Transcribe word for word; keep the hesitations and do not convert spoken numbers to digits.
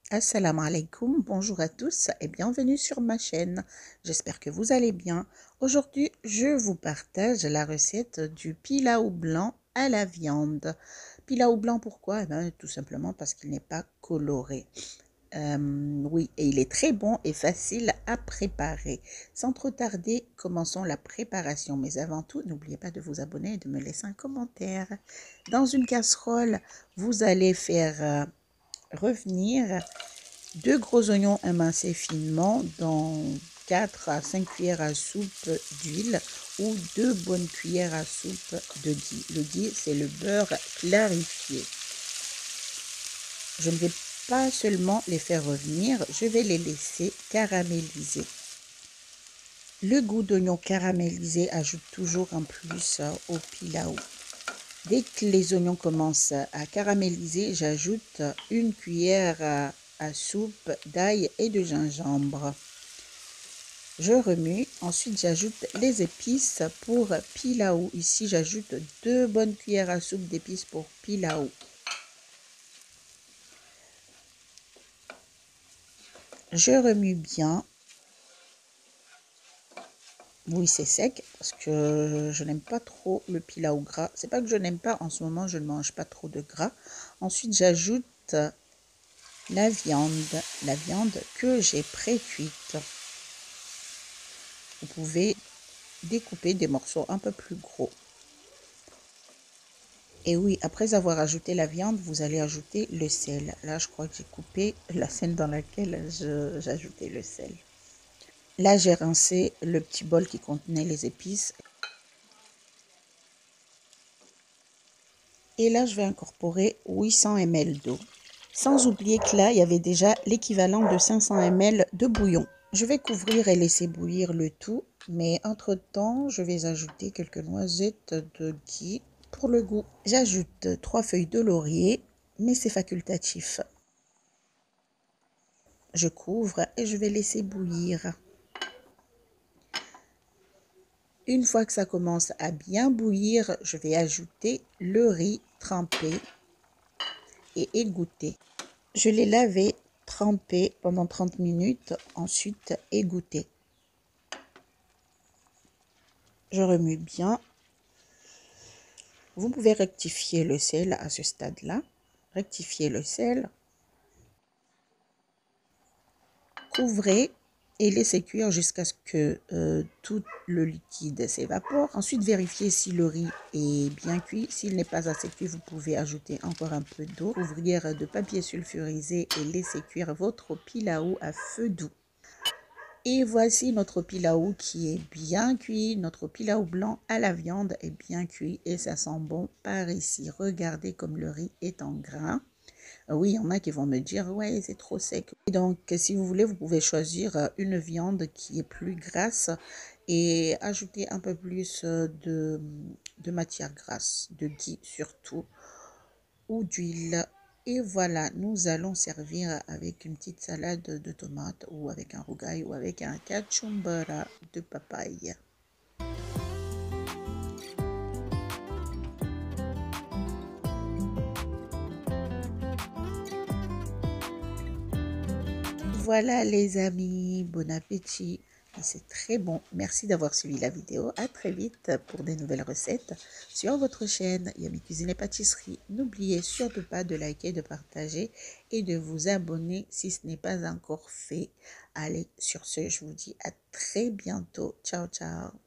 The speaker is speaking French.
Assalamu alaikum, bonjour à tous et bienvenue sur ma chaîne. J'espère que vous allez bien. Aujourd'hui, je vous partage la recette du pilaou blanc à la viande. Pilaou blanc, pourquoi? Eh bien, tout simplement parce qu'il n'est pas coloré. Euh, oui, et il est très bon et facile à préparer. Sans trop tarder, commençons la préparation. Mais avant tout, n'oubliez pas de vous abonner et de me laisser un commentaire. Dans une casserole, vous allez faire euh, revenir deux gros oignons émincés finement dans quatre à cinq cuillères à soupe d'huile ou deux bonnes cuillères à soupe de ghee. Le ghee, c'est le beurre clarifié. Je ne vais pas seulement les faire revenir, je vais les laisser caraméliser. Le goût d'oignon caramélisé ajoute toujours un plus au pilaou. Dès que les oignons commencent à caraméliser, j'ajoute une cuillère à, à soupe d'ail et de gingembre. Je remue, ensuite j'ajoute les épices pour pilaou. Ici, j'ajoute deux bonnes cuillères à soupe d'épices pour pilaou. Je remue bien. Oui, c'est sec parce que je n'aime pas trop le pilaou gras. C'est pas que je n'aime pas, en ce moment, je ne mange pas trop de gras. Ensuite, j'ajoute la viande, la viande que j'ai pré-cuite. Vous pouvez découper des morceaux un peu plus gros. Et oui, après avoir ajouté la viande, vous allez ajouter le sel. Là, je crois que j'ai coupé la scène dans laquelle j'ajoutais le sel. Là, j'ai rincé le petit bol qui contenait les épices. Et là, je vais incorporer huit cents millilitres d'eau. Sans oublier que là, il y avait déjà l'équivalent de cinq cents millilitres de bouillon. Je vais couvrir et laisser bouillir le tout. Mais entre-temps, je vais ajouter quelques noisettes de ghee pour le goût. J'ajoute trois feuilles de laurier, mais c'est facultatif. Je couvre et je vais laisser bouillir. Une fois que ça commence à bien bouillir, je vais ajouter le riz trempé et égoutté. Je l'ai lavé, trempé pendant trente minutes, ensuite égoutté. Je remue bien. Vous pouvez rectifier le sel à ce stade-là. Rectifier le sel. Couvrez et laissez cuire jusqu'à ce que euh, tout le liquide s'évapore. Ensuite, vérifiez si le riz est bien cuit. S'il n'est pas assez cuit, vous pouvez ajouter encore un peu d'eau. Couvrir de papier sulfurisé et laisser cuire votre pilaou à feu doux. Et voici notre pilaou qui est bien cuit. Notre pilaou blanc à la viande est bien cuit et ça sent bon par ici. Regardez comme le riz est en grains. Oui, il y en a qui vont me dire, ouais, c'est trop sec. Et donc, si vous voulez, vous pouvez choisir une viande qui est plus grasse et ajouter un peu plus de, de matière grasse, de ghee surtout, ou d'huile. Et voilà, nous allons servir avec une petite salade de tomates ou avec un rougail ou avec un kachumbara de papaye. Voilà les amis, bon appétit. C'est très bon. Merci d'avoir suivi la vidéo. À très vite pour des nouvelles recettes sur votre chaîne Yummy Cuisine et Pâtisserie. N'oubliez surtout pas de liker, de partager et de vous abonner si ce n'est pas encore fait. Allez, sur ce, je vous dis à très bientôt. Ciao, ciao.